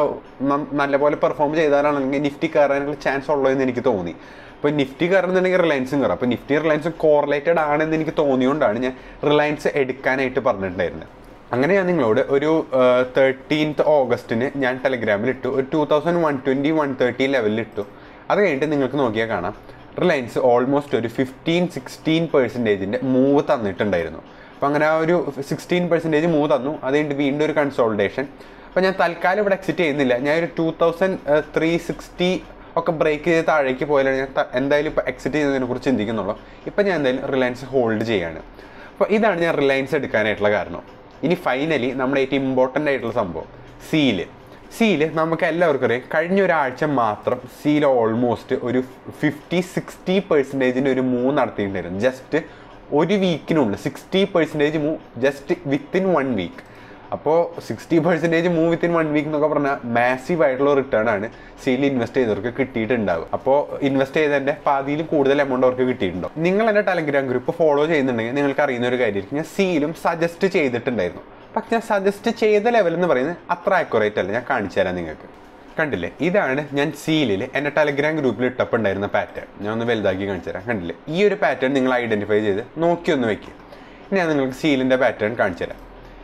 S1: നല്ലപോലെ പെർഫോം ചെയ്താലാണെങ്കിൽ നിഫ്റ്റി കയറാനുള്ള ചാൻസ് ഉള്ളൂ എന്ന് എനിക്ക് തോന്നി. അപ്പോൾ നിഫ്റ്റി കയറുന്നുണ്ടെങ്കിൽ റിലയൻസും കയറും. അപ്പോൾ നിഫ്റ്റി റിലയൻസും കോറിലേറ്റഡ് ആണെന്ന് എനിക്ക് തോന്നിയുകൊണ്ടാണ് ഞാൻ റിലയൻസ് എടുക്കാനായിട്ട് പറഞ്ഞിട്ടുണ്ടായിരുന്നത്. അങ്ങനെ ഞാൻ നിങ്ങളോട് ഒരു തേർട്ടീൻത്ത് ഓഗസ്റ്റിന് ഞാൻ ടെലഗ്രാമിൽ ഇട്ടു, ഒരു two thousand one twenty one thirty ലെവലിൽ ഇട്ടു. അത് കഴിഞ്ഞിട്ട് നിങ്ങൾക്ക് നോക്കിയാൽ കാണാം റിലയൻസ് ഓൾമോസ്റ്റ് ഒരു ഫിഫ്റ്റീൻ സിക്സ്റ്റീൻ പെർസെൻറ്റേജിൻ്റെ മൂവ് തന്നിട്ടുണ്ടായിരുന്നു. അപ്പോൾ അങ്ങനെ ആ ഒരു സിക്സ്റ്റീൻ പെർസെൻറ്റേജ് മൂവ് തന്നു. അത് കഴിഞ്ഞിട്ട് വീണ്ടും ഒരു കൺസോൾട്ടേഷൻ. അപ്പോൾ ഞാൻ തൽക്കാലം ഇവിടെ എക്സിറ്റ് ചെയ്യുന്നില്ല. ഞാൻ ഒരു ടു തൗസൻഡ് ത്രീ സിക്സ്റ്റി ഒക്കെ ബ്രേക്ക് ചെയ്ത് താഴേക്ക് പോയാലാണ് ഞാൻ എന്തായാലും ഇപ്പോൾ എക്സിറ്റ് ചെയ്യുന്നതിനെ കുറിച്ച് ചിന്തിക്കുന്നുള്ളൂ. ഇപ്പം ഞാൻ എന്തായാലും റിലയൻസ് ഹോൾഡ് ചെയ്യാണ്. അപ്പോൾ ഇതാണ് ഞാൻ റിലയൻസ് എടുക്കാനായിട്ടുള്ള കാരണം. ഇനി ഫൈനലി നമ്മുടെ ഏറ്റവും ഇമ്പോർട്ടൻ്റ് ആയിട്ടുള്ള സംഭവം സീല്. സീല് നമുക്ക് എല്ലാവർക്കും അറിയാം, കഴിഞ്ഞ ഒരാഴ്ച മാത്രം സീൽ ഓൾമോസ്റ്റ് ഒരു ഫിഫ്റ്റി സിക്സ്റ്റി പെർസെൻറ്റേജിൻ്റെ ഒരു മൂവ് നടത്തിയിട്ടുണ്ടായിരുന്നു. ജസ്റ്റ് ഒരു വീക്കിനുള്ളിൽ sixty percentage move just within one week. അപ്പോൾ sixty percentage move within one week എന്നൊക്കെ പറഞ്ഞാൽ മാസീവ് ആയിട്ടുള്ള റിട്ടേൺ ആണ് സീൽ ഇൻവെസ്റ്റ് ചെയ്തവർക്ക് കിട്ടിയിട്ടുണ്ടാവും. അപ്പോൾ ഇൻവെസ്റ്റ് ചെയ്തതിൻ്റെ പാതിയിൽ കൂടുതൽ എമൗണ്ട് അവർക്ക് കിട്ടിയിട്ടുണ്ടാവും. നിങ്ങൾ എൻ്റെ ടെലഗ്രാം ഗ്രൂപ്പ് ഫോളോ ചെയ്യുന്നുണ്ടെങ്കിൽ നിങ്ങൾക്ക് അറിയുന്ന ഒരു കാര്യമായിരിക്കും, ഞാൻ സീലും സജസ്റ്റ് ചെയ്തിട്ടുണ്ടായിരുന്നു. പക്ഷെ ഞാൻ സജസ്റ്റ് ചെയ്ത ലെവൽ എന്ന് പറയുന്നത് അത്ര ആക്യുറേറ്റ് അല്ല. ഞാൻ കാണിച്ചു തരാം നിങ്ങൾക്ക്. കണ്ടില്ലേ, ഇതാണ് ഞാൻ സീലിൽ എൻ്റെ ടെലഗ്രാം ഗ്രൂപ്പിൽ ഇട്ടപ്പോൾ ഉണ്ടായിരുന്ന പാറ്റേൺ. ഞാൻ ഒന്ന് വലുതാക്കി കാണിച്ചു തരാം. കണ്ടില്ലേ, ഈ ഒരു പാറ്റേൺ നിങ്ങൾ ഐഡൻറ്റിഫൈ ചെയ്ത് നോക്കി ഒന്ന് വെക്കുക. ഇനി ഞാൻ നിങ്ങൾക്ക് സീലിൻ്റെ പാറ്റേൺ കാണിച്ചു തരാം.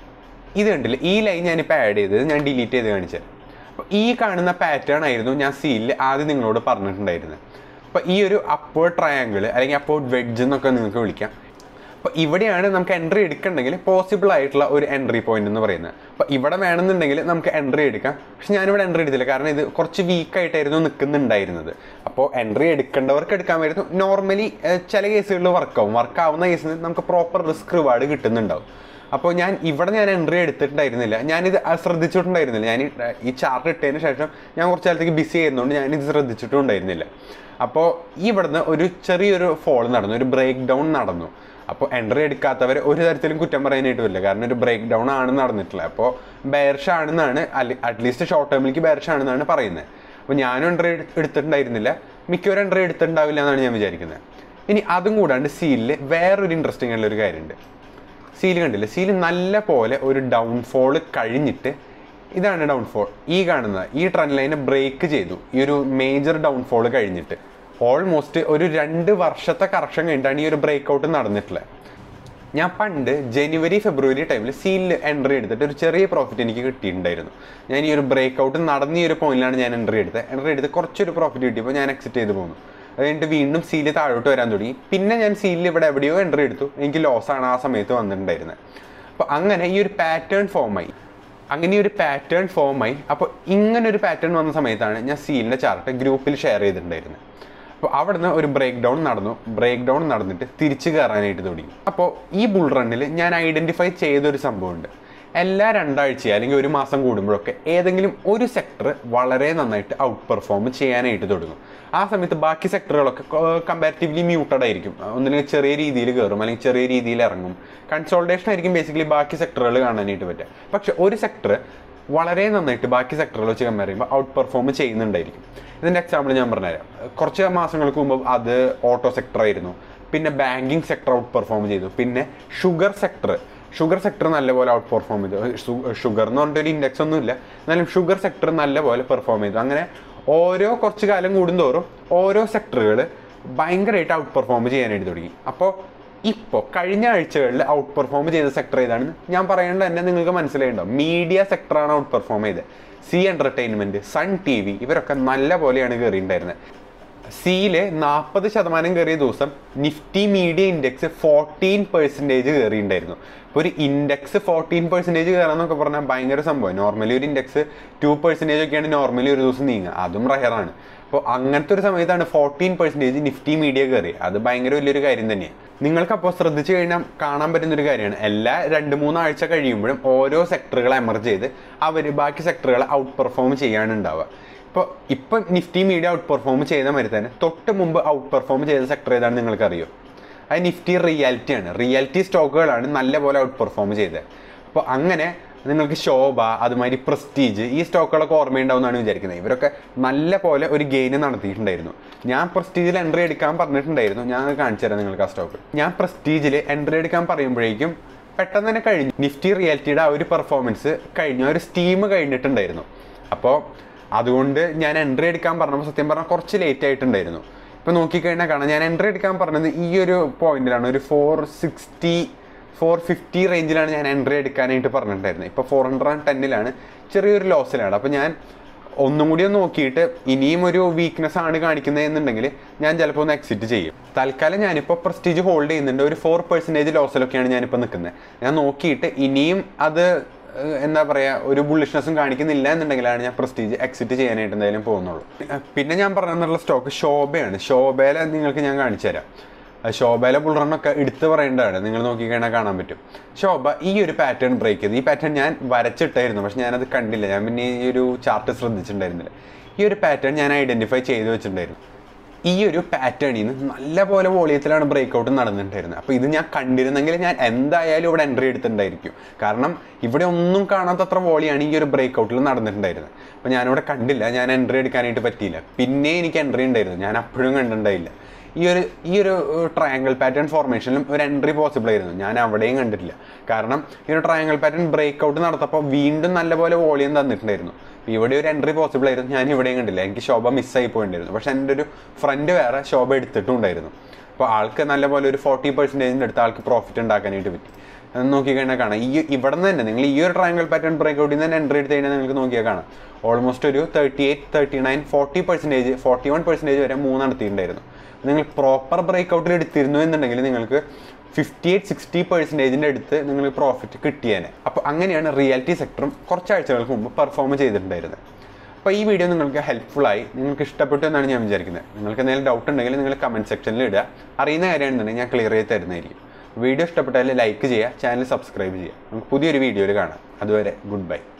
S1: ഇത് കണ്ടില്ലേ, ഈ ലൈൻ ഞാനിപ്പോൾ ആഡ് ചെയ്തത് ഞാൻ ഡിലീറ്റ് ചെയ്ത് കാണിച്ചു തരാം. അപ്പോൾ ഈ കാണുന്ന പാറ്റേൺ ആയിരുന്നു ഞാൻ സീലിൽ ആദ്യം നിങ്ങളോട് പറഞ്ഞിട്ടുണ്ടായിരുന്നത്. അപ്പോൾ ഈ ഒരു അപ്വേർഡ് ട്രയാങ്കിൾ അല്ലെങ്കിൽ അപ്വേർഡ് വെഡ്ജ് എന്നൊക്കെ നിങ്ങൾക്ക് വിളിക്കാം. അപ്പോൾ ഇവിടെയാണ് നമുക്ക് എൻട്രി എടുക്കണമെങ്കിൽ പോസിബിൾ ആയിട്ടുള്ള ഒരു എൻട്രി പോയിന്റ് എന്ന് പറയുന്നത്. അപ്പോൾ ഇവിടെ വേണമെന്നുണ്ടെങ്കിൽ നമുക്ക് എൻട്രി എടുക്കാം. പക്ഷെ ഞാനിവിടെ എൻട്രി എടുത്തില്ല, കാരണം ഇത് കുറച്ച് വീക്കായിട്ടായിരുന്നു നിൽക്കുന്നുണ്ടായിരുന്നത്. അപ്പോൾ എൻട്രി എടുക്കേണ്ടവർക്ക് എടുക്കാമായിരുന്നു. നോർമലി ചില കേസുകളിൽ വർക്കാവും. വർക്കാവുന്ന കേസിൽ നമുക്ക് പ്രോപ്പർ റിസ്ക് റിവാർഡ് കിട്ടുന്നുണ്ടാവും. അപ്പോൾ ഞാൻ ഇവിടെ ഞാൻ എൻട്രി എടുത്തിട്ടുണ്ടായിരുന്നില്ല, ഞാനിത് ശ്രദ്ധിച്ചിട്ടുണ്ടായിരുന്നില്ല. ഞാൻ ഈ ചാർട്ട് ഇട്ടതിന് ശേഷം ഞാൻ കുറച്ച് കാലത്തേക്ക് ബിസി ആയിരുന്നുകൊണ്ട് ഞാനിത് ശ്രദ്ധിച്ചിട്ടും ഉണ്ടായിരുന്നില്ല. അപ്പോൾ ഇവിടുന്ന് ഒരു ചെറിയൊരു ഫോൾ നടന്നു, ഒരു ബ്രേക്ക് ഡൗൺ നടന്നു. അപ്പോൾ എൻട്രി എടുക്കാത്തവർ ഒരു തരത്തിലും കുറ്റം പറയാനായിട്ട് വരില്ല, കാരണം ഒരു ബ്രേക്ക് ഡൗൺ ആണ് നടന്നിട്ടുള്ളത്. അപ്പോൾ ബെയർഷ് ആണെന്നാണ്, അറ്റ്ലീസ്റ്റ് ഷോർട്ട് ടേമിലേക്ക് ബെയർഷ് ആണെന്നാണ് പറയുന്നത്. അപ്പോൾ ഞാനും എൻട്രി എടുത്തിട്ടുണ്ടായിരുന്നില്ല, മിക്കവരും എൻട്രി എടുത്തിട്ടുണ്ടാവില്ല എന്നാണ് ഞാൻ വിചാരിക്കുന്നത്. ഇനി അതും കൂടാണ്ട് സീലിൽ വേറൊരു ഇൻട്രസ്റ്റിംഗ് ആയിട്ടുള്ളൊരു കാര്യമുണ്ട്. സീൽ കണ്ടില്ല, സീൽ നല്ല പോലെ ഒരു ഡൗൺഫോൾ കഴിഞ്ഞിട്ട് ഇതാണ് ഡൗൺഫോൾ. ഈ കാണുന്ന ഈ ട്രെൻഡ് ലൈനെ ബ്രേക്ക് ചെയ്തു. ഈ ഒരു മേജർ ഡൗൺഫോൾ കഴിഞ്ഞിട്ട് ഓൾമോസ്റ്റ് ഒരു രണ്ട് വർഷത്തെ കറക്ഷൻ കഴിഞ്ഞിട്ടാണ് ഈ ഒരു ബ്രേക്ക് ഔട്ട് നടന്നിട്ടുള്ളത്. ഞാൻ പണ്ട് ജനുവരി ഫെബ്രുവരി ടൈമിൽ സീലിൽ എൻട്രി എടുത്തിട്ട് ഒരു ചെറിയ പ്രോഫിറ്റ് എനിക്ക് കിട്ടിയിട്ടുണ്ടായിരുന്നു. ഞാൻ ഈ ഒരു ബ്രേക്ക് ഔട്ട് നടന്ന ഈ ഒരു പോയിന്റിലാണ് ഞാൻ എൻട്രി എടുത്തത്. എൻട്രി എടുത്ത് കുറച്ചൊരു പ്രോഫിറ്റ് കിട്ടിയപ്പോൾ ഞാൻ എക്സിറ്റ് ചെയ്ത് പോകുന്നു. അത് കഴിഞ്ഞിട്ട് വീണ്ടും സീല് താഴോട്ട് വരാൻ തുടങ്ങി. പിന്നെ ഞാൻ സീലിൽ ഇവിടെ എവിടെയോ എൻട്രി എടുത്തു. എനിക്ക് ലോസാണ് ആ സമയത്ത് വന്നിട്ടുണ്ടായിരുന്നത്. അപ്പോൾ അങ്ങനെ ഈ ഒരു പാറ്റേൺ ഫോമായി അങ്ങനെ ഒരു പാറ്റേൺ ഫോമായി അപ്പോൾ ഇങ്ങനെ ഒരു പാറ്റേൺ വന്ന സമയത്താണ് ഞാൻ സീലിൻ്റെ ചാർട്ട് ഗ്രൂപ്പിൽ ഷെയർ ചെയ്തിട്ടുണ്ടായിരുന്നത്. അപ്പോൾ അവിടെ നിന്ന് ഒരു ബ്രേക്ക് ഡൗൺ നടന്നു. ബ്രേക്ക് ഡൗൺ നടന്നിട്ട് തിരിച്ച് കയറാനായിട്ട് തുടങ്ങി. അപ്പോൾ ഈ ബുൾ റണ്ണിൽ ഞാൻ ഐഡൻറ്റിഫൈ ചെയ്തൊരു സംഭവമുണ്ട്. എല്ലാ രണ്ടാഴ്ച അല്ലെങ്കിൽ ഒരു മാസം കൂടുമ്പോഴൊക്കെ ഏതെങ്കിലും ഒരു സെക്ടർ വളരെ നന്നായിട്ട് ഔട്ട് പെർഫോം ചെയ്യാനായിട്ട് തുടങ്ങും. ആ സമയത്ത് ബാക്കി സെക്ടറുകളൊക്കെ കമ്പാരിറ്റീവ്ലി മ്യൂട്ടഡ് ആയിരിക്കും. ഒന്നില്ലെങ്കിൽ ചെറിയ രീതിയിൽ കയറും അല്ലെങ്കിൽ ചെറിയ രീതിയിൽ ഇറങ്ങും. കൺസോൾട്ടേഷൻ ആയിരിക്കും ബേസിക്കലി ബാക്കി സെക്ടറുകൾ കാണാനായിട്ട് പറ്റുക. പക്ഷെ ഒരു സെക്ടർ വളരെ നന്നായിട്ട് ബാക്കി സെക്ടറുകൾ വെച്ച് കമ്പയർ ചെയ്യുമ്പോൾ ഔട്ട് പെർഫോം ചെയ്യുന്നുണ്ടായിരിക്കും. ഇതിൻ്റെ എക്സാമ്പിൾ ഞാൻ പറഞ്ഞുതരാം. കുറച്ച് മാസങ്ങൾക്ക് മുമ്പ് അത് ഓട്ടോ സെക്ടർ ആയിരുന്നു. പിന്നെ ബാങ്കിങ് സെക്ടർ ഔട്ട് പെർഫോം ചെയ്തു. പിന്നെ ഷുഗർ സെക്ടർ ഷുഗർ സെക്ടർ നല്ലപോലെ ഔട്ട് പെർഫോം ചെയ്തു. ഷുഗർ എന്ന് പറഞ്ഞിട്ടൊരു ഇൻഡെക്സ് ഒന്നുമില്ല, എന്നാലും ഷുഗർ സെക്ടർ നല്ലപോലെ പെർഫോം ചെയ്തു. അങ്ങനെ ഓരോ കുറച്ച് കാലം കൂടുന്തോറും ഓരോ സെക്ടറുകൾ ഭയങ്കരമായിട്ട് ഔട്ട് പെർഫോം ചെയ്യാനായിട്ട് തുടങ്ങി. അപ്പോൾ ഇപ്പോൾ കഴിഞ്ഞ ആഴ്ചകളിൽ ഔട്ട് പെർഫോം ചെയ്ത സെക്ടർ ഏതാണെന്ന് ഞാൻ പറയേണ്ടത് തന്നെ നിങ്ങൾക്ക് മനസ്സിലായിട്ടുണ്ടാവും. മീഡിയ സെക്ടറാണ് ഔട്ട് പെർഫോം ചെയ്തത്. Zee entertainment, Sun T V ഇവരൊക്കെ നല്ല പോലെയാണ് കയറിയിട്ടുണ്ടായിരുന്നത്. സിയിൽ നാൽപ്പത് ശതമാനം കയറിയ ദിവസം Nifty media index fourteen percentage കയറിയിട്ടുണ്ടായിരുന്നു. ഇപ്പോൾ ഒരു ഇൻഡെക്സ് ഫോർട്ടീൻ പെർസെൻറ്റേജ് കയറാന്നൊക്കെ പറഞ്ഞാൽ ഭയങ്കര സംഭവം. നോർമലി ഒരു ഇൻഡെക്സ് ടു പെർസെൻറ്റേജ് ഒക്കെയാണ് നോർമലി ഒരു ദിവസം നീങ്ങുക, അതും റയറാണ്. അപ്പോൾ അങ്ങനത്തെ ഒരു സമയത്താണ് ഫോർട്ടീൻ പെർസെൻറ്റേജ് നിഫ്റ്റി മീഡിയ കയറി. അത് ഭയങ്കര വലിയൊരു കാര്യം തന്നെയാണ്. നിങ്ങൾക്കപ്പോൾ ശ്രദ്ധിച്ചു കഴിഞ്ഞാൽ കാണാൻ പറ്റുന്നൊരു കാര്യമാണ്, എല്ലാ രണ്ട് മൂന്നാഴ്ച കഴിയുമ്പോഴും ഓരോ സെക്ടറുകൾ എമർജ് ചെയ്ത് അവർ ബാക്കി സെക്ടറുകളെ ഔട്ട് പെർഫോം ചെയ്യാനുണ്ടാവുക. ഇപ്പോൾ ഇപ്പം നിഫ്റ്റി മീഡിയ ഔട്ട് പെർഫോം ചെയ്ത മാതിരി തന്നെ തൊട്ട് മുമ്പ് ഔട്ട് പെർഫോം ചെയ്ത സെക്ടർ ഏതാണ് നിങ്ങൾക്കറിയോ? അത് നിഫ്റ്റി റിയാലിറ്റിയാണ്. റിയാലിറ്റി സ്റ്റോക്കുകളാണ് നല്ലപോലെ ഔട്ട് പെർഫോം ചെയ്തത്. അപ്പോൾ അങ്ങനെ നിങ്ങൾക്ക് ശോഭ, അതുമാതിരി പ്രസ്റ്റീജ്, ഈ സ്റ്റോക്കുകളൊക്കെ ഓർമ്മയുണ്ടാവുമെന്നാണ് വിചാരിക്കുന്നത്. ഇവരൊക്കെ നല്ല പോലെ ഒരു ഗെയിന് നടത്തിയിട്ടുണ്ടായിരുന്നു. ഞാൻ പ്രസ്റ്റീജിൽ എൻട്രി എടുക്കാൻ പറഞ്ഞിട്ടുണ്ടായിരുന്നു. ഞാൻ കാണിച്ചു തരാം നിങ്ങൾക്ക് ആ സ്റ്റോക്ക്. ഞാൻ പ്രസ്റ്റീജിൽ എൻട്രി എടുക്കാൻ പറയുമ്പോഴേക്കും പെട്ടെന്ന് തന്നെ കഴിഞ്ഞു. നിഫ്റ്റി റിയാലിറ്റിയുടെ ആ ഒരു പെർഫോമൻസ് കഴിഞ്ഞു, ഒരു സ്റ്റീം കഴിഞ്ഞിട്ടുണ്ടായിരുന്നു. അപ്പോൾ അതുകൊണ്ട് ഞാൻ എൻട്രി എടുക്കാൻ പറഞ്ഞപ്പോൾ സത്യം പറഞ്ഞാൽ കുറച്ച് ലേറ്റ് ആയിട്ടുണ്ടായിരുന്നു. ഇപ്പോൾ നോക്കിക്കഴിഞ്ഞാൽ കാണാം, ഞാൻ എൻട്രി എടുക്കാൻ പറഞ്ഞത് ഈ ഒരു പോയിന്റിലാണ്, ഒരു ഫോർ സിക്സ്റ്റി ഫോർ ഫിഫ്റ്റി റേഞ്ചിലാണ് ഞാൻ എൻട്രി എടുക്കാനായിട്ട് പറഞ്ഞിട്ടുണ്ടായിരുന്നത്. ഇപ്പോൾ ഫോർ ഹൺഡ്രഡ് ആൻഡ് ടെന്നിലാണ്, ചെറിയൊരു ലോസിലാണ്. അപ്പോൾ ഞാൻ ഒന്നും കൂടി ഒന്ന് നോക്കിയിട്ട് ഇനിയും ഒരു വീക്ക്നെസ് ആണ് കാണിക്കുന്നത് എന്നുണ്ടെങ്കിൽ ഞാൻ ചിലപ്പോൾ ഒന്ന് എക്സിറ്റ് ചെയ്യും. തൽക്കാലം ഞാനിപ്പോൾ പ്രസ്റ്റീജ് ഹോൾഡ് ചെയ്യുന്നുണ്ട്. ഒരു ഫോർ പെർസെൻറ്റേജ് ലോസിലൊക്കെയാണ് ഞാനിപ്പോൾ നിൽക്കുന്നത്. ഞാൻ നോക്കിയിട്ട് ഇനിയും അത് എന്താ പറയുക ഒരു ബുള്ളിഷ്നെസ്സും കാണിക്കുന്നില്ല എന്നുണ്ടെങ്കിലാണ് ഞാൻ പ്രസ്റ്റീജ് എക്സിറ്റ് ചെയ്യാനായിട്ട് എന്തായാലും പോകുന്നുള്ളൂ. പിന്നെ ഞാൻ പറഞ്ഞിട്ടുള്ള സ്റ്റോക്ക് ശോഭയാണ്. ശോഭയിലെ നിങ്ങൾക്ക് ഞാൻ കാണിച്ചു തരാം. ശോഭയിലെ ബുൾറണ്ണൊക്കെ എടുത്ത് പറയേണ്ടതാണ്. നിങ്ങൾ നോക്കിക്കഴിഞ്ഞാൽ കാണാൻ പറ്റും. ശോഭ ഈ ഒരു പാറ്റേൺ ബ്രേക്ക് ചെയ്ത്, ഈ പാറ്റേൺ ഞാൻ വരച്ചിട്ടായിരുന്നു, പക്ഷെ ഞാനത് കണ്ടില്ല. ഞാൻ പിന്നെ ഈ ഒരു ചാർട്ട് ശ്രദ്ധിച്ചിട്ടുണ്ടായിരുന്നില്ല. ഈ ഒരു പാറ്റേൺ ഞാൻ ഐഡൻറ്റിഫൈ ചെയ്ത് വെച്ചിട്ടുണ്ടായിരുന്നു. ഈ ഒരു പാറ്റേണിൽ നിന്ന് നല്ല പോലെ വോളിയത്തിലാണ് ബ്രേക്ക് ഔട്ട് നടന്നിട്ടുണ്ടായിരുന്നത്. അപ്പോൾ ഇത് ഞാൻ കണ്ടിരുന്നെങ്കിൽ ഞാൻ എന്തായാലും ഇവിടെ എൻട്രി എടുത്തിട്ടുണ്ടായിരിക്കും. കാരണം ഇവിടെ ഒന്നും കാണാത്തത്ര വോളിയാണ് ഈ ഒരു ബ്രേക്ക് ഔട്ടിൽ നടന്നിട്ടുണ്ടായിരുന്നത്. അപ്പോൾ ഞാനിവിടെ കണ്ടില്ല, ഞാൻ എൻട്രി എടുക്കാനായിട്ട് പറ്റിയില്ല. പിന്നെ എനിക്ക് എൻട്രി ഉണ്ടായിരുന്നു, ഞാൻ അപ്പോഴും കണ്ടിട്ടുണ്ടായില്ല. ഈ ഒരു ഈ ഒരു ട്രയാങ്കിൾ പാറ്റേൺ ഫോർമേഷനിലും ഒരു എൻട്രി പോസിബിൾ ആയിരുന്നു, ഞാൻ അവിടെയും കണ്ടിട്ടില്ല. കാരണം ഈ ഒരു ട്രയാങ്കിൾ പാറ്റേൺ ബ്രേക്ക് ഔട്ട് നടത്തപ്പോൾ വീണ്ടും നല്ലപോലെ വോളിയം തന്നിട്ടുണ്ടായിരുന്നു. ഇവിടെ ഒരു എൻട്രി പോസിബിൾ ആയിരുന്നു, ഞാൻ ഇവിടെയും കണ്ടില്ല. എനിക്ക് ശോഭ മിസ്സായി പോയിട്ടുണ്ടായിരുന്നു. പക്ഷെ എൻ്റെ ഒരു ഫ്രണ്ട് വേറെ ശോഭ എടുത്തിട്ടുണ്ടായിരുന്നു. അപ്പോൾ ആൾക്ക് നല്ലപോലെ ഒരു ഫോർട്ടി പെർസെൻറ്റേജിൻ്റെ അടുത്ത് ആൾക്ക് പ്രോഫിറ്റ് ഉണ്ടാക്കാനായിട്ട് പറ്റി. നോക്കിക്കഴിഞ്ഞാൽ കാണാം, ഈ ഇവിടെ നിന്ന് തന്നെ നിങ്ങൾ ഈ ഒരു ട്രയാങ്കിൾ പാറ്റേൺ ബ്രേക്ക് ഔട്ടിൽ നിന്ന് തന്നെ എൻട്രി എടുത്ത് കഴിഞ്ഞാൽ നിങ്ങൾക്ക് നോക്കിയാൽ കാണാം ഓൾമോസ്റ്റ് ഒരു thirty eight thirty nine forty percentage forty one percentage വരെ മൂന്ന് നടത്തിയിട്ടുണ്ടായിരുന്നു. നിങ്ങൾ പ്രോപ്പർ ബ്രേക്ക് ഔട്ടിൽ എടുത്തിരുന്നു എന്നുണ്ടെങ്കിൽ നിങ്ങൾക്ക് ഫിഫ്റ്റി എയ്റ്റ് സിക്സ്റ്റി പെർസെൻറ്റേജിൻ്റെ അടുത്ത് നിങ്ങൾ പ്രോഫിറ്റ് കിട്ടിയേനെ. അപ്പോൾ അങ്ങനെയാണ് റിയാലിറ്റി സെക്ടറും കുറച്ചാഴ്ചകൾക്ക് മുമ്പ് പെർഫോം ചെയ്തിട്ടുണ്ടായിരുന്നത്. അപ്പോൾ ഈ വീഡിയോ നിങ്ങൾക്ക് ഹെൽപ്ഫുള്ളായി, നിങ്ങൾക്ക് ഇഷ്ടപ്പെട്ടു എന്നാണ് ഞാൻ വിചാരിക്കുന്നത്. നിങ്ങൾക്ക് എന്തെങ്കിലും ഡൗട്ട് ഉണ്ടെങ്കിൽ നിങ്ങൾ കമൻറ്റ് സെക്ഷനിൽ ഇടുക. അറിയുന്ന കാര്യമാണെന്നുണ്ടെങ്കിൽ ഞാൻ ക്ലിയർ ചെയ്ത് തരുന്നതായിരിക്കും. വീഡിയോ ഇഷ്ടപ്പെട്ടാൽ ലൈക്ക് ചെയ്യുക, ചാനൽ സബ്സ്ക്രൈബ് ചെയ്യുക. നമുക്ക് പുതിയൊരു വീഡിയോയിൽ കാണാം. അതുവരെ ഗുഡ് ബൈ.